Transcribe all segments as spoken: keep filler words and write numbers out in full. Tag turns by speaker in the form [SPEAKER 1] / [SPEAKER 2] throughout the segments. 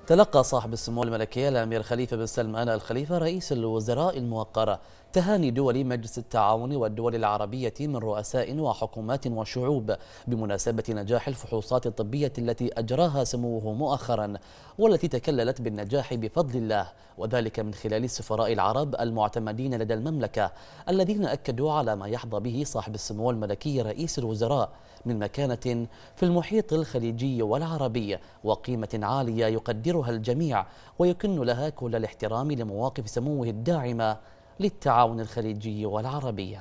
[SPEAKER 1] تلقى صاحب السمو الملكي الأمير خليفة بن سلمان آل خليفة رئيس الوزراء الموقر تهاني دول مجلس التعاون والدول العربية من رؤساء وحكومات وشعوب بمناسبة نجاح الفحوصات الطبية التي أجراها سموه مؤخرا، والتي تكللت بالنجاح بفضل الله، وذلك من خلال السفراء العرب المعتمدين لدى المملكة الذين أكدوا على ما يحظى به صاحب السمو الملكي رئيس الوزراء من مكانة في المحيط الخليجي والعربي وقيمة عالية يقدرها الجميع ويكن لها كل الاحترام لمواقف سموه الداعمة للتعاون الخليجي والعربي.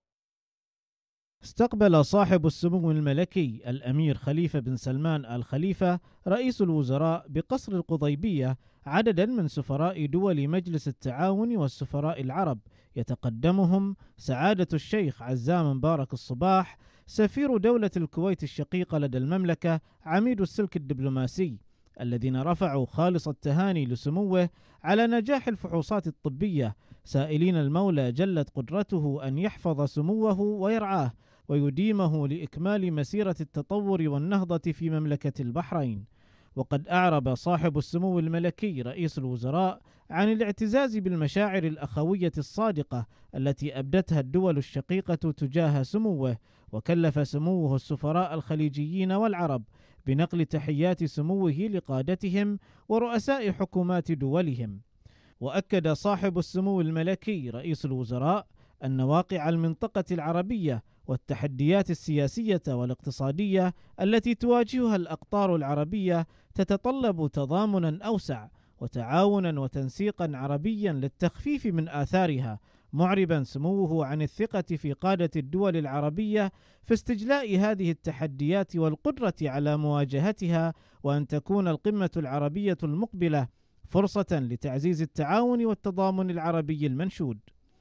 [SPEAKER 2] استقبل صاحب السمو الملكي الأمير خليفة بن سلمان آل خليفة رئيس الوزراء بقصر القضيبية عددا من سفراء دول مجلس التعاون والسفراء العرب، يتقدمهم سعادة الشيخ عزام مبارك الصباح سفير دولة الكويت الشقيقة لدى المملكة عميد السلك الدبلوماسي، الذين رفعوا خالص التهاني لسموه على نجاح الفحوصات الطبية، سائلين المولى جلت قدرته أن يحفظ سموه ويرعاه ويديمه لإكمال مسيرة التطور والنهضة في مملكة البحرين. وقد أعرب صاحب السمو الملكي رئيس الوزراء عن الاعتزاز بالمشاعر الأخوية الصادقة التي أبدتها الدول الشقيقة تجاه سموه، وكلف سموه السفراء الخليجيين والعرب بنقل تحيات سموه لقادتهم ورؤساء حكومات دولهم. وأكد صاحب السمو الملكي رئيس الوزراء أن واقع المنطقة العربية والتحديات السياسية والاقتصادية التي تواجهها الأقطار العربية تتطلب تضامنا أوسع وتعاونا وتنسيقا عربيا للتخفيف من آثارها، معربا سموه عن الثقة في قادة الدول العربية في استجلاء هذه التحديات والقدرة على مواجهتها، وأن تكون القمة العربية المقبلة فرصة لتعزيز التعاون والتضامن العربي المنشود.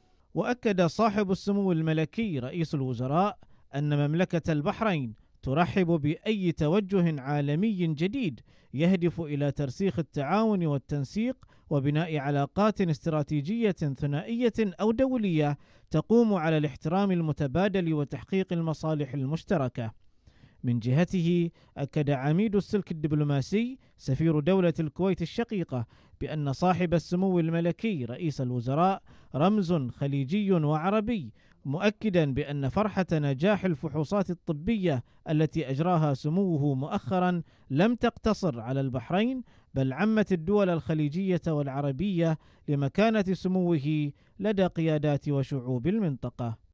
[SPEAKER 2] وأكد صاحب السمو الملكي رئيس الوزراء أن مملكة البحرين ترحب بأي توجه عالمي جديد يهدف إلى ترسيخ التعاون والتنسيق وبناء علاقات استراتيجية ثنائية أو دولية تقوم على الاحترام المتبادل وتحقيق المصالح المشتركة. من جهته أكد عميد السلك الدبلوماسي سفير دولة الكويت الشقيقة بأن صاحب السمو الملكي رئيس الوزراء رمز خليجي وعربي، مؤكدا بأن فرحة نجاح الفحوصات الطبية التي أجراها سموه مؤخرا لم تقتصر على البحرين، بل عمت الدول الخليجية والعربية لمكانة سموه لدى قيادات وشعوب المنطقة.